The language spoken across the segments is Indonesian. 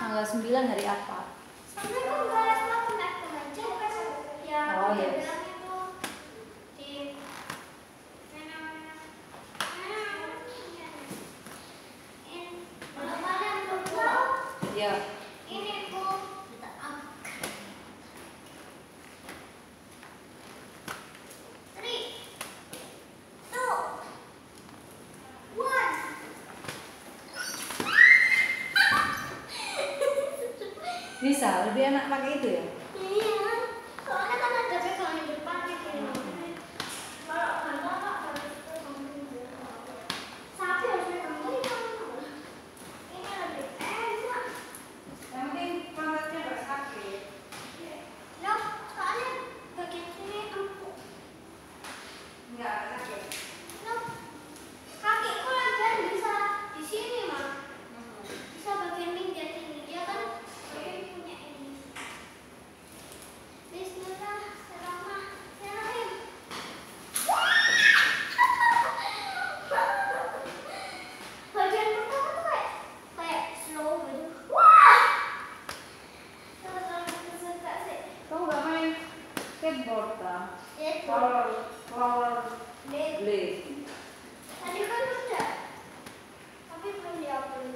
tanggal 9 hari apa? Sampai kok nggak sama pengajar ya. Oh iya. Bilang itu di kalau kalian belum tahu, Ya. ini Bu kita up. 3, 2, 1. Bisa, lebih enak pakai itu ya? Iya, soalnya kan ada pegangan di depan gitu. Kalau bantal Kak harus pegang dulu. Sapi harus pegang dulu. Ini lebih enak. Yang penting pantatnya nggak sakit. Loh, soalnya bagian sini empuk. Nggak sakit. Loh, kakiku latihan bisa di sini mah. Bisa bagian pinggir sini. Dia kan bagian punya ini. Bismillahirrahmanirrahim. Bagian pertama tuh kayak slow gitu. Wah. Kalau suka sih. Kamu nggak main skateboard kan? Itu. Rollerblade. Tadi kan udah. Tapi belum diupload.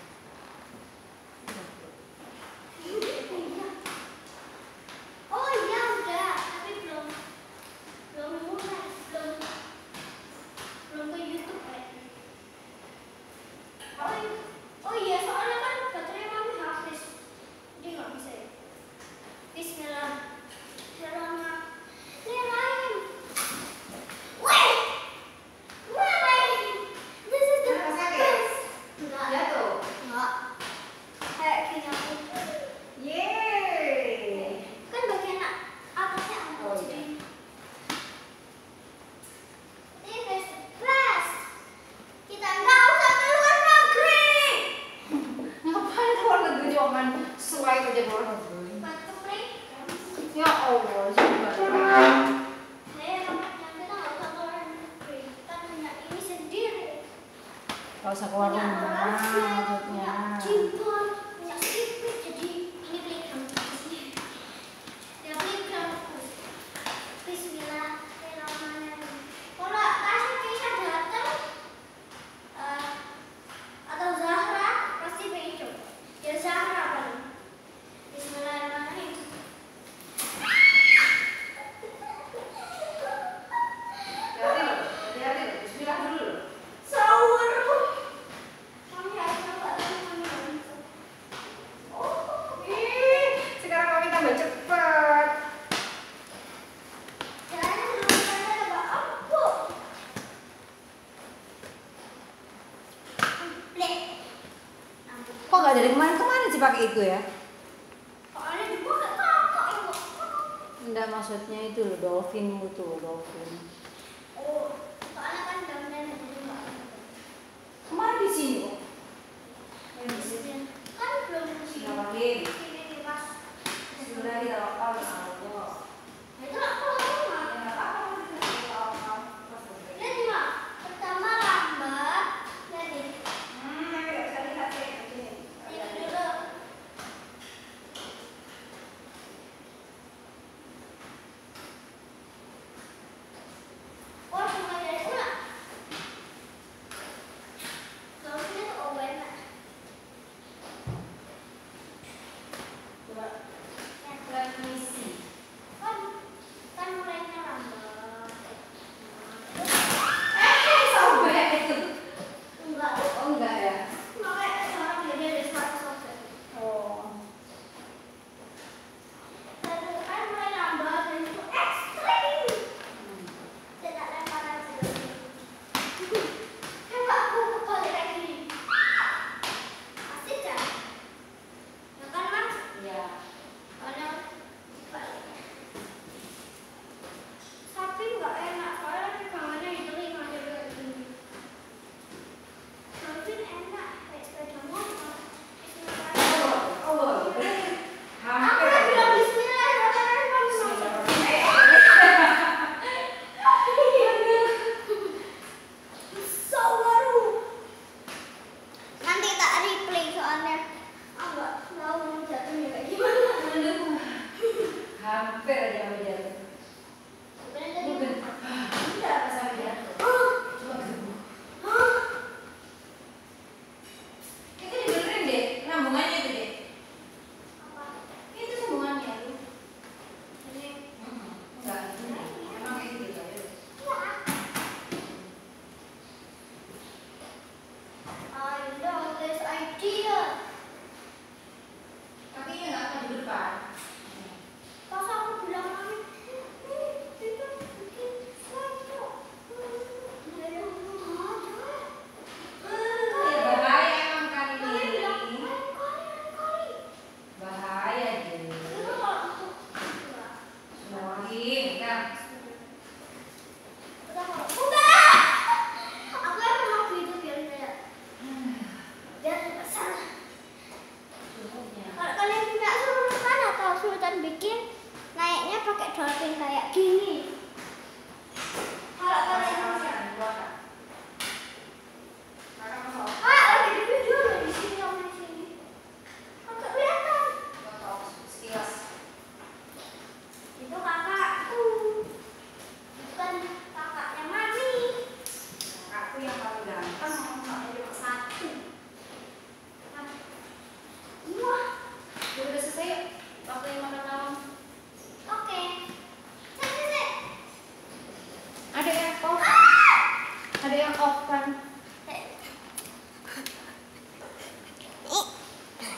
Oh iya udah, tapi belum mulai, belum ke YouTube kayaknya. Oh iya soalnya kan baterainya mami habis, jadi nggak bisa ya. Bismillahirrahmanirrahim. Wait, this is the best. Enggak. Jatuh. Enggak. Kayak gini aku. Yeay. Kan bagian atasnya empuk Oh, jadi. iya. This is the best. Kita nggak usah ke luar negeri. Ngapain keluar negeri cuman swipe aja keluar negeri? Batu klik. Ya Allah, coba. Saya namanya kita nggak usah ke luar negeri. Kita punya ini sendiri. Gak usah keluar Punya rumah rollerblade, maksudnya. punya cimbor, punya sipit. Jadi ini playground. Ya playground. Bismillahirrahmanirrahim. Kalau Tasya kayaknya datang atau Zahra pasti pengen coba. Ya Zahra paling. Bismillahirrahmanirrahim. Hati-hati loh, bismillah dulu loh. Seru. Kami harus coba tapi kami nggak bisa. Ih, sekarang kami tambah cepat. Jalannya belum saya coba empuk. Bleh. Kok gak dari kemarin-kemarin sih pakai itu ya? Soalnya dibuka kakak ibu. Enggak, maksudnya itu loh, dolphinmu tuh, dolphin. Oh, soalnya kan daunnya jadi nggak empuk. Kemarin di sini kok. Kan belum di sini. Nggak pakai. Ini nih pas. Sebenarnya kita lokal Allah. Itu aku lama. Ya nggak apa-apa, kita lokal. Lihat nih mak. Pertama lambat. Lihat nih. Tapi nggak bisa lihat sih di sini. Ini dulu. Oh, cuma dari ulang. Daunnya tuh enak. Coba. Let me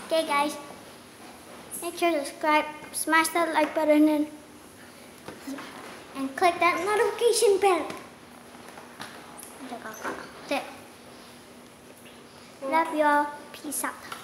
Okay, guys. Make sure to subscribe, smash that like button, and click that notification bell. That's it. Love y'all. Peace out.